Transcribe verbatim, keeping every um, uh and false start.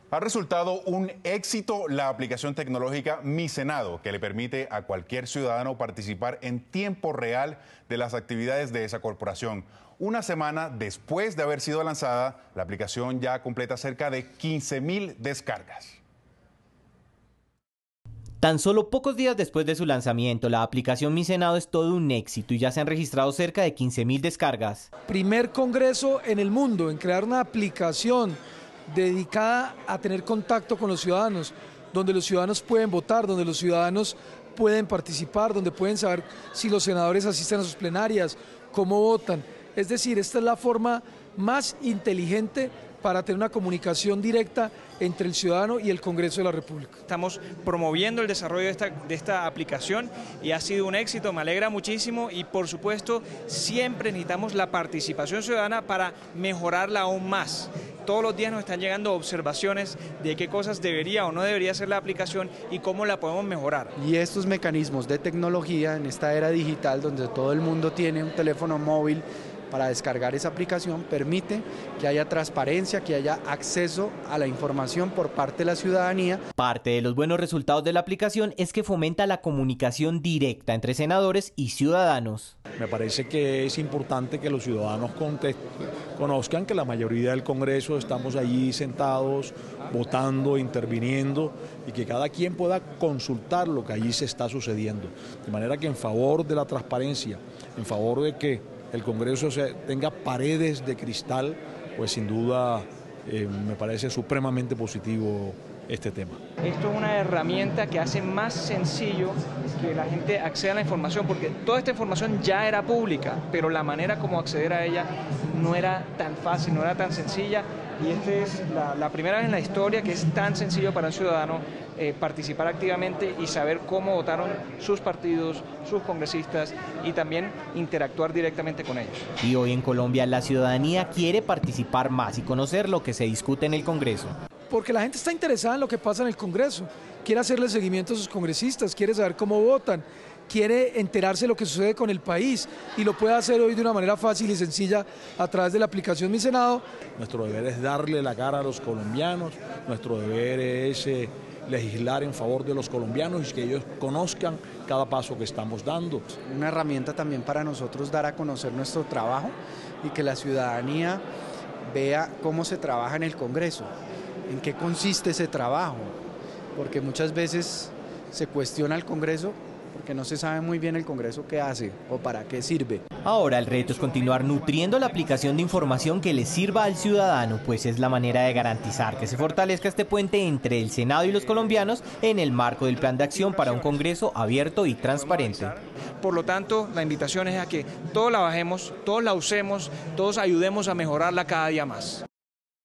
Ha resultado un éxito la aplicación tecnológica Mi Senado, que le permite a cualquier ciudadano participar en tiempo real de las actividades de esa corporación. Una semana después de haber sido lanzada, la aplicación ya completa cerca de quince mil descargas. Tan solo pocos días después de su lanzamiento, la aplicación Mi Senado es todo un éxito y ya se han registrado cerca de quince mil descargas. Primer congreso en el mundo en crear una aplicación dedicada a tener contacto con los ciudadanos, donde los ciudadanos pueden votar, donde los ciudadanos pueden participar, donde pueden saber si los senadores asisten a sus plenarias, cómo votan. Es decir, esta es la forma más inteligente para tener una comunicación directa entre el ciudadano y el Congreso de la República. Estamos promoviendo el desarrollo de esta, de esta aplicación y ha sido un éxito, me alegra muchísimo y por supuesto siempre necesitamos la participación ciudadana para mejorarla aún más. Todos los días nos están llegando observaciones de qué cosas debería o no debería hacer la aplicación y cómo la podemos mejorar. Y estos mecanismos de tecnología en esta era digital donde todo el mundo tiene un teléfono móvil para descargar esa aplicación, permite que haya transparencia, que haya acceso a la información por parte de la ciudadanía. Parte de los buenos resultados de la aplicación es que fomenta la comunicación directa entre senadores y ciudadanos. Me parece que es importante que los ciudadanos conozcan que la mayoría del Congreso estamos allí sentados, votando, interviniendo y que cada quien pueda consultar lo que allí se está sucediendo. De manera que en favor de la transparencia, en favor de que el Congreso se, tenga paredes de cristal, pues sin duda eh, me parece supremamente positivo este tema. Esto es una herramienta que hace más sencillo que la gente acceda a la información, porque toda esta información ya era pública, pero la manera como acceder a ella no era tan fácil, no era tan sencilla, y esta es la, la primera vez en la historia que es tan sencillo para un ciudadano eh, participar activamente y saber cómo votaron sus partidos, sus congresistas y también interactuar directamente con ellos. Y hoy en Colombia la ciudadanía quiere participar más y conocer lo que se discute en el Congreso. Porque la gente está interesada en lo que pasa en el Congreso, quiere hacerle seguimiento a sus congresistas, quiere saber cómo votan, quiere enterarse de lo que sucede con el país y lo puede hacer hoy de una manera fácil y sencilla a través de la aplicación Mi Senado. Nuestro deber es darle la cara a los colombianos, nuestro deber es eh, legislar en favor de los colombianos y que ellos conozcan cada paso que estamos dando. Una herramienta también para nosotros dar a conocer nuestro trabajo y que la ciudadanía vea cómo se trabaja en el Congreso, en qué consiste ese trabajo, porque muchas veces se cuestiona el Congreso porque no se sabe muy bien el Congreso qué hace o para qué sirve. Ahora el reto es continuar nutriendo la aplicación de información que le sirva al ciudadano, pues es la manera de garantizar que se fortalezca este puente entre el Senado y los colombianos en el marco del plan de acción para un Congreso abierto y transparente. Por lo tanto, la invitación es a que todos la bajemos, todos la usemos, todos ayudemos a mejorarla cada día más.